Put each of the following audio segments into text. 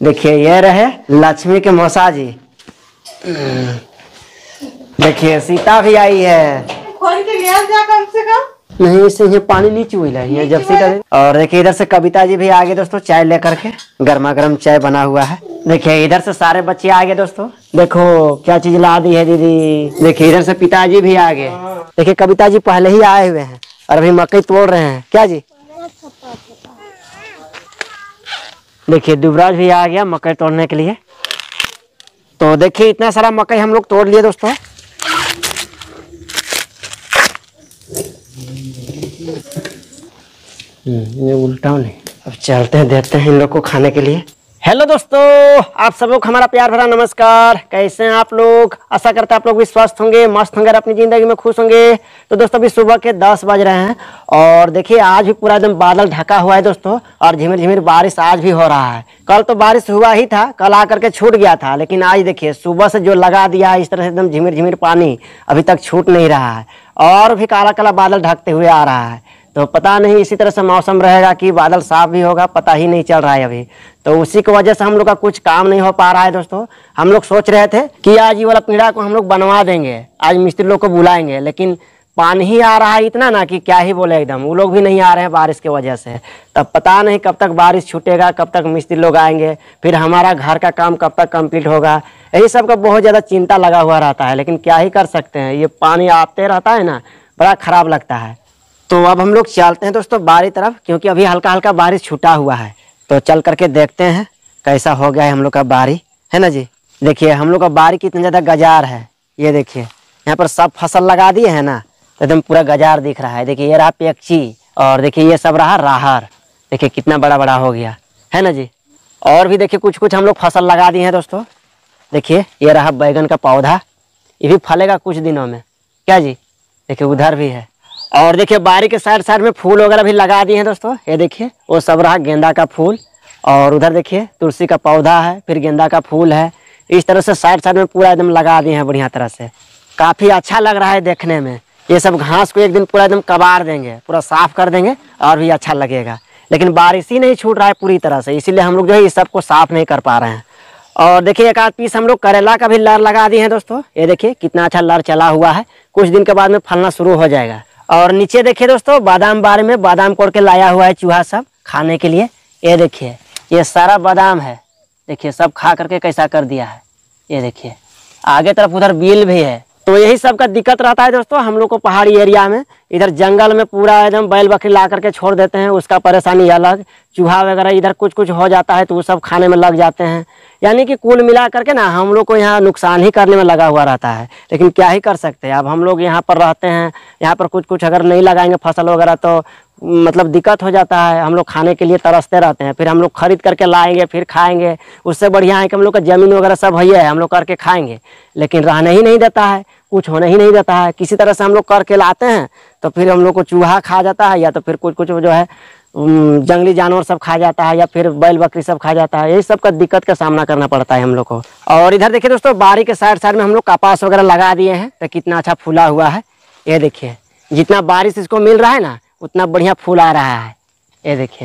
देखिए ये रहे लक्ष्मी के मौसा जी। देखिए सीता भी आई है। खोल के ले जा कम से कम। नहीं इससे ये पानी नहीं चुएला है जब सीता। और देखिए इधर से कविता जी भी आ गए दोस्तों, चाय लेकर के। गर्मा गर्म चाय बना हुआ है। देखिए इधर से सारे बच्चे आ गए दोस्तों। देखो क्या चीज ला दी है दीदी। देखिए इधर से पिताजी भी आ गए। देखिए कविता जी पहले ही आए हुए हैं और अभी मकई तोड़ रहे हैं। क्या जी? देखिए दुबराज भी आ गया मकई तोड़ने के लिए। तो देखिए इतना सारा मकई हम लोग तोड़ लिए दोस्तों। ये उल्टा नहीं। अब चलते हैं, देखते हैं इन लोग को खाने के लिए। हेलो दोस्तों, आप सब लोग हमारा प्यार भरा नमस्कार। कैसे हैं आप लोग? आशा करते हैं आप लोग भी स्वस्थ होंगे, मस्त होंगे और अपनी जिंदगी में खुश होंगे। तो दोस्तों अभी सुबह के 10 बज रहे हैं और देखिए आज भी पूरा एकदम बादल ढका हुआ है दोस्तों। और झिमिर झिमिर बारिश आज भी हो रहा है। कल तो बारिश हुआ ही था, कल आकर के छूट गया था, लेकिन आज देखिए सुबह से जो लगा दिया है इस तरह से एकदम झिमिर झिमिर पानी अभी तक छूट नहीं रहा है और भी काला काला बादल ढकते हुए आ रहा है। तो पता नहीं इसी तरह से मौसम रहेगा कि बादल साफ भी होगा, पता ही नहीं चल रहा है अभी। तो उसी की वजह से हम लोग का कुछ काम नहीं हो पा रहा है दोस्तों। हम लोग सोच रहे थे कि आज ये वाला पीढ़ा को हम लोग बनवा देंगे, आज मिस्त्री लोग को बुलाएंगे, लेकिन पानी ही आ रहा है इतना ना कि क्या ही बोले एकदम। वो लोग भी नहीं आ रहे हैं बारिश की वजह से। तब पता नहीं कब तक बारिश छूटेगा, कब तक मिस्त्री लोग आएंगे, फिर हमारा घर का काम कब तक कंप्लीट होगा। यही सब का बहुत ज़्यादा चिंता लगा हुआ रहता है, लेकिन क्या ही कर सकते हैं। ये पानी आते रहता है ना, बड़ा खराब लगता है। तो अब हम लोग चलते हैं दोस्तों बारी तरफ, क्योंकि अभी हल्का हल्का बारिश छूटा हुआ है। तो चल करके देखते हैं कैसा हो गया है हम लोग का बारी, है ना जी। देखिए हम लोग का बारी कितना ज़्यादा गजार है। ये देखिए यहाँ पर सब फसल लगा दिए हैं ना, तो एकदम पूरा गजार दिख रहा है। देखिए ये रहा पेक्ची और देखिए ये सब रहा राहर। देखिए कितना बड़ा बड़ा हो गया है ना जी। और भी देखिए कुछ कुछ हम लोग फसल लगा दिए हैं दोस्तों। देखिए ये रहा बैगन का पौधा, ये भी फलेगा कुछ दिनों में। क्या जी? देखिए उधर भी है। और देखिए बारी के साइड साइड में फूल वगैरह भी लगा दिए हैं दोस्तों। ये देखिए वो सब रहा गेंदा का फूल और उधर देखिए तुलसी का पौधा है, फिर गेंदा का फूल है। इस तरह से साइड साइड में पूरा एकदम लगा दिए हैं बढ़िया तरह से। काफ़ी अच्छा लग रहा है देखने में। ये सब घास को एक दिन पूरा एकदम कबाड़ देंगे, पूरा साफ कर देंगे और भी अच्छा लगेगा। लेकिन बारिश ही नहीं छूट रहा है पूरी तरह से, इसीलिए हम लोग जो है इस सबको साफ नहीं कर पा रहे हैं। और देखिए एक आध पीस हम लोग करेला का भी लर लगा दिए हैं दोस्तों। ये देखिए कितना अच्छा लर चला हुआ है, कुछ दिन के बाद में फलना शुरू हो जाएगा। और नीचे देखिए दोस्तों बादाम बारे में बादाम कोड़ के लाया हुआ है चूहा सब खाने के लिए। ये देखिए ये सारा बादाम है, देखिए सब खा करके कैसा कर दिया है। ये देखिए आगे तरफ उधर बील भी है। तो यही सब का दिक्कत रहता है दोस्तों हम लोग को पहाड़ी एरिया में। इधर जंगल में पूरा एकदम बैल बकरी ला करके छोड़ देते हैं, उसका परेशानी अलग। चूहा वगैरह इधर कुछ कुछ हो जाता है तो वो सब खाने में लग जाते हैं। यानी कि कुल मिला करके ना हम लोग को यहाँ नुकसान ही करने में लगा हुआ रहता है। लेकिन क्या ही कर सकते हैं, अब हम लोग यहाँ पर रहते हैं, यहाँ पर कुछ कुछ अगर नहीं लगाएंगे फसल वगैरह तो मतलब दिक्कत हो जाता है। हम लोग खाने के लिए तरसते रहते हैं, फिर हम लोग खरीद करके लाएंगे फिर खाएंगे। उससे बढ़िया है कि हम लोग का ज़मीन वगैरह सब है, हम लोग करके खाएंगे। लेकिन रहने ही नहीं देता है, कुछ होने ही नहीं देता है। किसी तरह से हम लोग करके लाते हैं तो फिर हम लोग को चूहा खा जाता है, या तो फिर कुछ कुछ जो है जंगली जानवर सब खा जाता है, या फिर बैल बकरी सब खा जाता है। यही सब का दिक्कत का सामना करना पड़ता है हम लोग को। और इधर देखिए दोस्तों बारी के साइड साइड में हम लोग कपास वगैरह लगा दिए हैं, तो कितना अच्छा फूला हुआ है। ये देखिए जितना बारिश इसको मिल रहा है ना उतना बढ़िया फूल आ रहा है। ये देखिए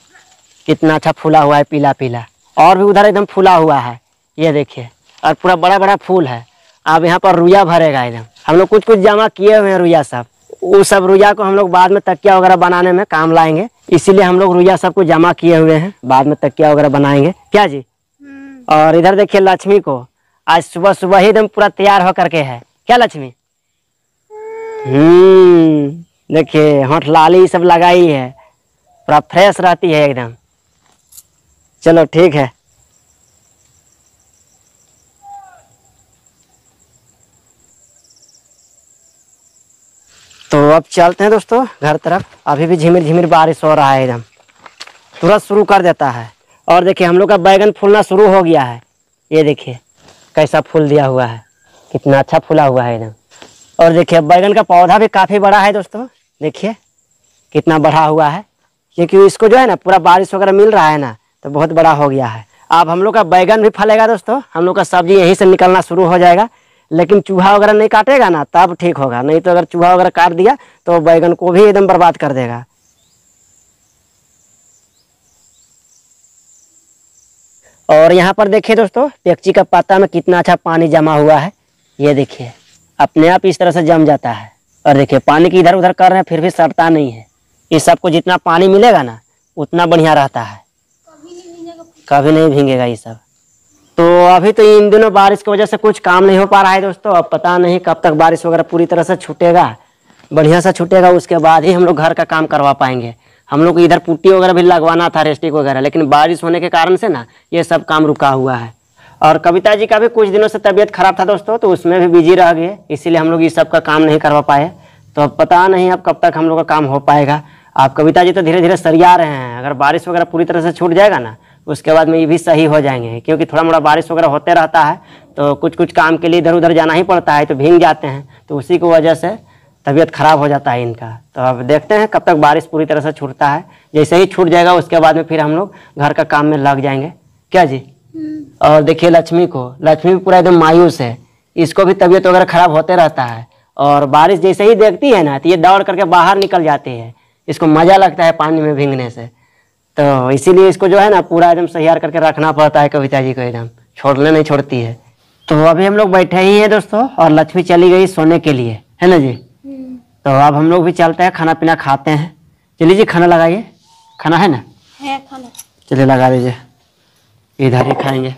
कितना अच्छा फूला हुआ है, पीला पीला। और भी उधर एकदम फूला हुआ है। ये देखिए और पूरा बड़ा बड़ा फूल है। अब यहाँ पर रुइया भरेगा एकदम। हम लोग कुछ कुछ जमा किए हुए हैं रुइया सब। वो सब रुइया को हम लोग बाद में तकिया वगैरह बनाने में काम लाएंगे, इसीलिए हम लोग रुइया सबको जमा किए हुए हैं, बाद में तकिया वगैरह बनाएंगे। क्या जी? और इधर देखिए लक्ष्मी को आज सुबह सुबह ही एकदम पूरा तैयार होकर के है। क्या लक्ष्मी? देखिए होंठ लाली सब लगाई है, पूरा फ्रेश रहती है एकदम। चलो ठीक है। तो अब चलते हैं दोस्तों घर तरफ। अभी भी झिमिर झिमिर बारिश हो रहा है, एकदम तुरंत शुरू कर देता है। और देखिए हम लोग का बैगन फूलना शुरू हो गया है। ये देखिए कैसा फूल दिया हुआ है, कितना अच्छा फूला हुआ है एकदम। और देखिए बैगन का पौधा भी काफ़ी बड़ा है दोस्तों। देखिए कितना बढ़ा हुआ है, क्योंकि इसको जो है ना पूरा बारिश वगैरह मिल रहा है ना, तो बहुत बड़ा हो गया है। अब हम लोग का बैगन भी फलेगा दोस्तों, हम लोग का सब्जी यहीं से निकलना शुरू हो जाएगा। लेकिन चूहा वगैरह नहीं काटेगा ना तब ठीक होगा, नहीं तो अगर चूहा वगैरह काट दिया तो बैगन को भी एकदम बर्बाद कर देगा। और यहाँ पर देखिए दोस्तों, पेक्ची का पत्ता में कितना अच्छा पानी जमा हुआ है। ये देखिए अपने आप इस तरह से जम जाता है। और देखिए पानी की इधर उधर कर रहे हैं फिर भी सड़ता नहीं है। इस सबको जितना पानी मिलेगा ना उतना बढ़िया रहता है, कभी नहीं भीगेगा ये सब। तो अभी तो इन दिनों बारिश की वजह से कुछ काम नहीं हो पा रहा है दोस्तों। अब पता नहीं कब तक बारिश वगैरह पूरी तरह से छूटेगा, बढ़िया से छूटेगा, उसके बाद ही हम लोग घर का काम करवा पाएंगे। हम लोग को इधर पुट्टी वगैरह भी लगवाना था, रेस्टिक वगैरह, लेकिन बारिश होने के कारण से ना ये सब काम रुका हुआ है। और कविता जी का भी कुछ दिनों से तबीयत खराब था दोस्तों, तो उसमें भी बिजी रह गए, इसीलिए हम लोग इस सब का काम नहीं करवा पाए। तो अब पता नहीं अब कब तक हम लोग का काम हो पाएगा। आप कविता जी तो धीरे धीरे सरिया रहे हैं, अगर बारिश वगैरह पूरी तरह से छूट जाएगा ना उसके बाद में ये भी सही हो जाएंगे, क्योंकि थोड़ा मोड़ा बारिश वगैरह होते रहता है तो कुछ कुछ काम के लिए इधर उधर जाना ही पड़ता है, तो भीग जाते हैं, तो उसी की वजह से तबीयत खराब हो जाता है इनका। तो अब देखते हैं कब तक बारिश पूरी तरह से छूटता है। जैसे ही छूट जाएगा उसके बाद में फिर हम लोग घर का काम में लग जाएंगे, क्या जी। और देखिए लक्ष्मी को, लक्ष्मी भी पूरा एकदम मायूस है, इसको भी तबीयत वगैरह खराब होते रहता है। और बारिश जैसे ही देखती है ना तो ये दौड़ करके बाहर निकल जाती है, इसको मज़ा लगता है पानी में भीगने से। तो इसीलिए इसको जो है ना पूरा एकदम तैयार करके रखना पड़ता है कविता जी को, एकदम छोड़ने नहीं छोड़ती है। तो अभी हम लोग बैठे ही हैं दोस्तों और लक्ष्मी चली गई सोने के लिए, है ना जी। तो अब हम लोग भी चलते हैं, खाना पीना खाते हैं। चलिए जी खाना लगाइए, खाना है ना, है खाना। चलिए लगा दीजिए, इधर ही खाएंगे,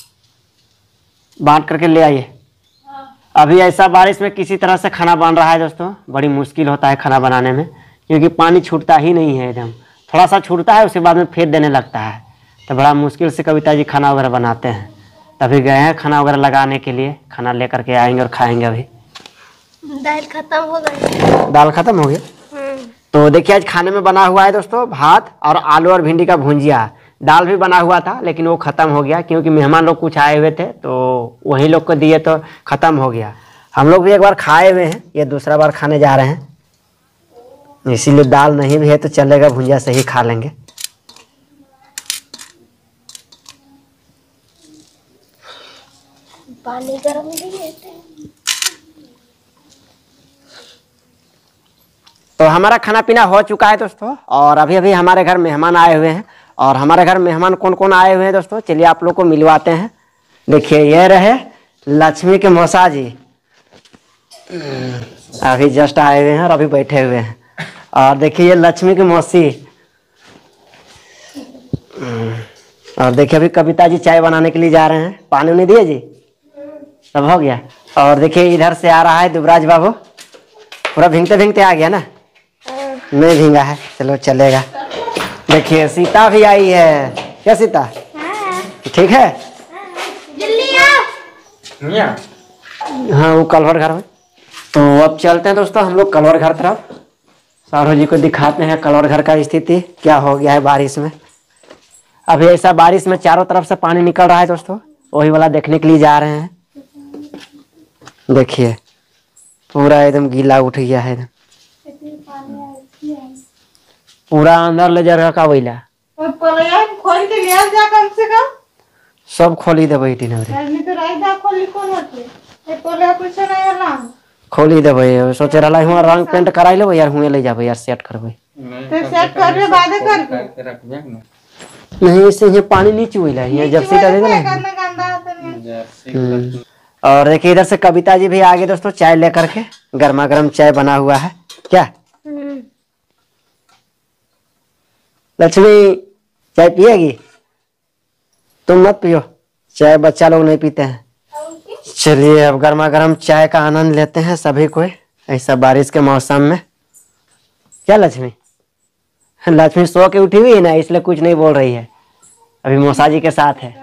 बांट करके ले आइए। अभी ऐसा बारिश में किसी तरह से खाना बन रहा है दोस्तों, बड़ी मुश्किल होता है खाना बनाने में, क्योंकि पानी छूटता ही नहीं है, एकदम थोड़ा सा छूटता है उसके बाद में फिर देने लगता है। तो बड़ा मुश्किल से कविता जी खाना वगैरह बनाते हैं। तभी गए हैं खाना वगैरह लगाने के लिए, खाना लेकर के आएंगे और खाएंगे। अभी दाल खत्म हो गई। दाल खत्म हो गया। तो देखिए आज खाने में बना हुआ है दोस्तों भात और आलू और भिंडी का भुंजिया। दाल भी बना हुआ था लेकिन वो ख़त्म हो गया, क्योंकि मेहमान लोग कुछ आए हुए थे तो वही लोग को दिए तो ख़त्म हो गया। हम लोग भी एक बार खाए हुए हैं, ये दूसरा बार खाने जा रहे हैं, इसीलिए दाल नहीं भी है तो चलेगा, भुंजिया से ही खा लेंगे। पानी गर्म नहीं लेते। तो हमारा खाना पीना हो चुका है दोस्तों, और अभी अभी हमारे घर मेहमान आए हुए हैं। और हमारे घर मेहमान कौन कौन आए हुए हैं दोस्तों, चलिए आप लोग को मिलवाते हैं। देखिए ये रहे लक्ष्मी के मौसा जी, अभी जस्ट आए हुए हैं और अभी बैठे हुए हैं। और देखिए ये लक्ष्मी की मौसी, और देखिए अभी कविता जी चाय बनाने के लिए जा रहे हैं। पानी उन्हें दिए जी, सब हो गया। और देखिए इधर से आ रहा है दुबराज बाबू, पूरा भींगते भींगते आ गया ना, नहीं भींगा है, चलो चलेगा। देखिए सीता भी आई है, क्या सीता ठीक है। हाँ वो कलवर घर में। तो अब चलते हैं दोस्तों हम लोग कलवर घर तरफ, सारो जी को दिखाते हैं कलवर घर का स्थिति क्या हो गया है बारिश में। अभी ऐसा बारिश में चारों तरफ से पानी निकल रहा है दोस्तों, वही वाला देखने के लिए जा रहे हैं। देखिए पूरा एकदम गीला उठ गया है, एकदम पूरा अंदर ले जा रहा का वैला। खोल के ले जा कम से कम। सब खोली दे बैठी ना खोली दे, सोचे रहा हुआ रंग पेंट कराई लो यार, हुए ले जाबे यार, सेट करबे तो सेट करबे बादे करबे नहीं, इससे ये पानी नहीं चुइला, ये जर्सी का देगा ना। और देखिए इधर से कविता जी भी आ गए दोस्तों चाय लेकर के, गर्मा गर्म चाय बना हुआ है। क्या लक्ष्मी चाय पिएगी? तुम मत पियो चाय, बच्चा लोग नहीं पीते हैं। चलिए अब गर्मा गर्म चाय का आनंद लेते हैं सभी कोई, ऐसा बारिश के मौसम में। क्या लक्ष्मी, लक्ष्मी सो के उठी हुई है ना, इसलिए कुछ नहीं बोल रही है, अभी मौसा जी के साथ है।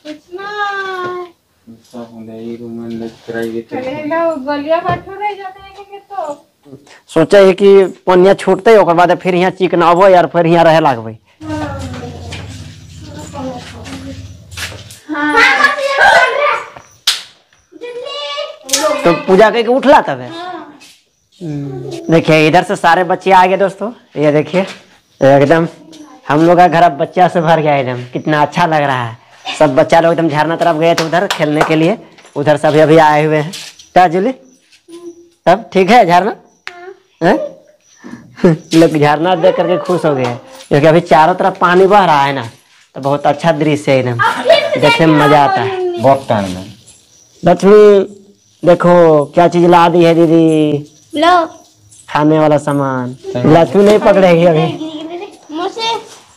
सोचा है कि पनिया छूटते ओकर बाद फिर यहाँ चिकना अबो यार, फिर यहाँ रहे लागबे। तो पूजा करके उठला तब है। देखिए इधर से सारे बच्चे आ गए दोस्तों, ये देखिए एकदम हम लोग का घर अब बच्चा से भर गया, एकदम कितना अच्छा लग रहा है। सब बच्चा लोग एकदम झरना तरफ गए थे उधर खेलने के लिए, उधर सभी अभी आए हुए हैं। क्या जुली तब ठीक है झरना लोग झरना देख करके खुश हो गए, क्योंकि अभी चारों तरफ पानी बह रहा है ना, तो बहुत अच्छा दृश्य है एकदम, देखने में मजा आता है। बहुत टाइम में लक्ष्मी देखो क्या चीज ला दी है दीदी, लो खाने वाला सामान। लक्ष्मी नहीं पकड़ेगी अभी, मुझसे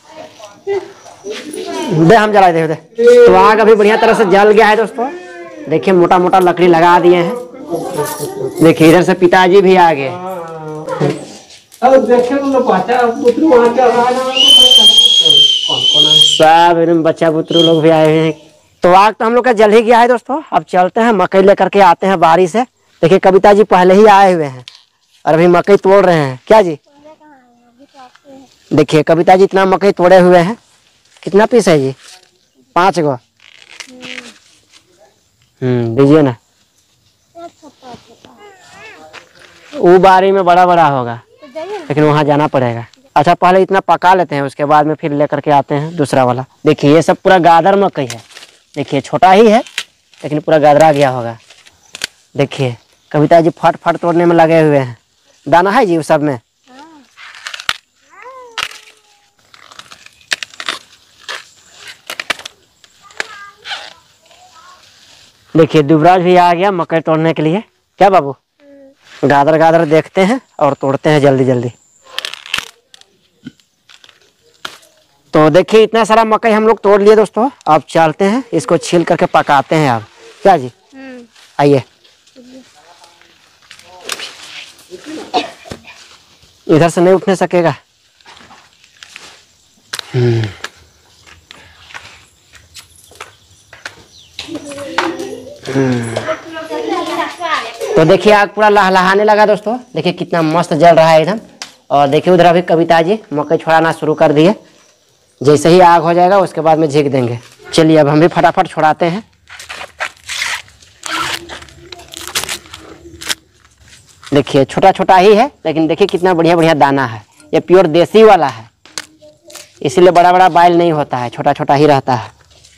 दे हम जला दे। तो आग अभी बढ़िया तरह से जल गया है दोस्तों। देखिए मोटा मोटा लकड़ी लगा दिए हैं। देखिए इधर से पिताजी भी आ गए। सब एकदम बच्चा बुतरू लोग भी आए हुए हैं। तो आग तो हम लोग का जल ही गया है दोस्तों। अब चलते हैं मकई लेकर के आते हैं बारी से। देखिए कविता जी पहले ही आए हुए हैं और अभी मकई तोड़ रहे हैं। क्या जी? देखिए कविता जी इतना मकई तोड़े हुए हैं। कितना पीस है जी? 5 गो। दीजिए ना। वो बारी में बड़ा बड़ा होगा लेकिन वहां जाना पड़ेगा। अच्छा पहले इतना पका लेते हैं, उसके बाद में फिर लेकर के आते हैं दूसरा वाला। देखिए ये सब पूरा गादर मकई है। देखिए छोटा ही है लेकिन पूरा गादरा गया होगा। देखिए कविता जी फट फट तोड़ने में लगे हुए हैं। दाना है जी उस सब में? देखिए दुबराज भी आ गया मकई तोड़ने के लिए। क्या बाबू? गादर गादर देखते हैं और तोड़ते हैं जल्दी जल्दी। तो देखिए इतना सारा मकई हम लोग तोड़ लिए दोस्तों। अब चलते हैं इसको छील करके पकाते हैं अब। क्या जी? आइए इधर से नहीं उठने सकेगा। तो देखिए आग पूरा लहलहाने लगा दोस्तों। देखिए कितना मस्त जल रहा है एकदम। और देखिए उधर अभी कविता जी मकई छोड़ाना शुरू कर दिए। जैसे ही आग हो जाएगा उसके बाद में झीक देंगे। चलिए अब हम भी फटाफट छोड़ाते हैं। देखिए छोटा छोटा ही है लेकिन देखिए कितना बढ़िया बढ़िया दाना है। ये प्योर देसी वाला है, इसीलिए बड़ा बड़ा बाइल नहीं होता है, छोटा छोटा ही रहता है।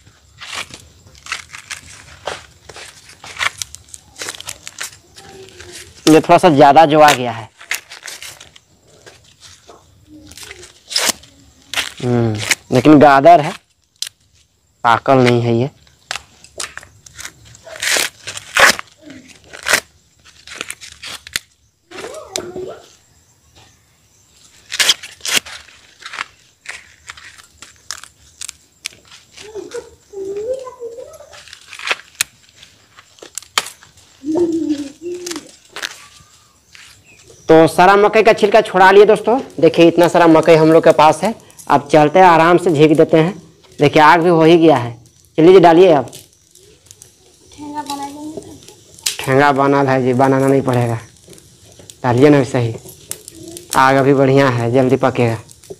ये थोड़ा सा ज्यादा जो आ गया है। लेकिन गादर है, पाकल नहीं है ये। तो सारा मकई का छिलका छुड़ा लिए दोस्तों। देखिए इतना सारा मकई हम लोग के पास है। अब चलते हैं आराम से झीक देते हैं। देखिए आग भी हो ही गया है। चलिए जी डालिए। अब ठेंगा बना है जी, बनाना नहीं पड़ेगा। डालिए ना वैसे ही। आग अभी बढ़िया है, जल्दी पकेगा।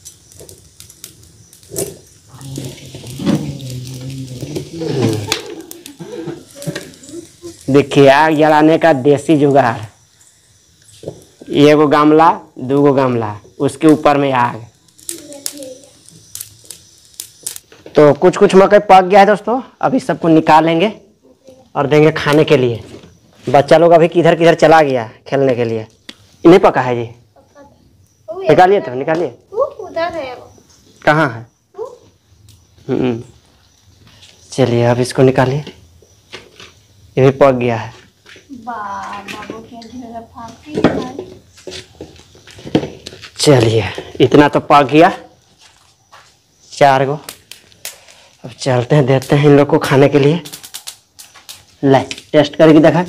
देखिए आग जलाने का देसी जुगाड़। एगो गामला, 2 गो गामला, उसके ऊपर में आग। तो कुछ कुछ मकई पक गया है दोस्तों। अभी सबको निकालेंगे और देंगे खाने के लिए। बच्चा लोग अभी किधर किधर चला गया खेलने के लिए। नहीं पका है जी? निकालिए तो निकालिए। उधर है वो। कहाँ है? चलिए अब इसको निकालिए। ये भी पक गया है। चलिए इतना तो पक गया, 4 गो। अब चलते हैं देते हैं इन लोग को खाने के लिए। ले टेस्ट करके देखा।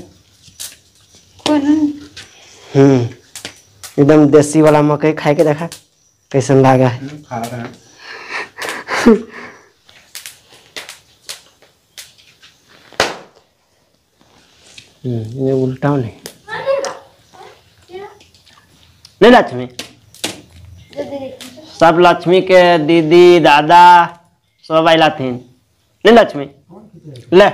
एकदम देसी वाला मकई खाए के देखा कैसन लगा है। ये उल्टा नहीं लक्ष्मी। सब लक्ष्मी के दीदी दादा सब आइला थीन। नहीं लक्ष्मी ले।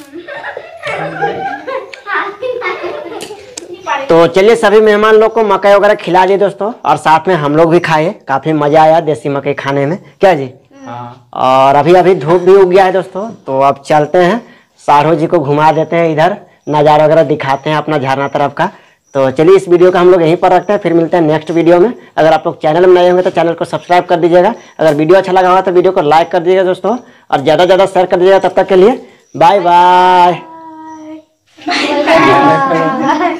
तो चलिए सभी मेहमान लोग को मकई वगैरह खिला दिए दोस्तों और साथ में हम लोग भी खाए। काफी मजा आया देसी मकई खाने में। क्या जी? और अभी अभी धूप भी उग गया है दोस्तों। तो अब चलते हैं सारो जी को घुमा देते हैं, इधर नज़ारा वगैरह दिखाते हैं अपना झरना तरफ का। तो चलिए इस वीडियो का हम लोग यहीं पर रखते हैं, फिर मिलते हैं नेक्स्ट वीडियो में। अगर आप लोग चैनल में नए होंगे तो चैनल को सब्सक्राइब कर दीजिएगा। अगर वीडियो अच्छा लगा होगा तो वीडियो को लाइक कर दीजिएगा दोस्तों, और ज़्यादा से ज़्यादा शेयर कर दीजिएगा। तब तक के लिए बाय बाय।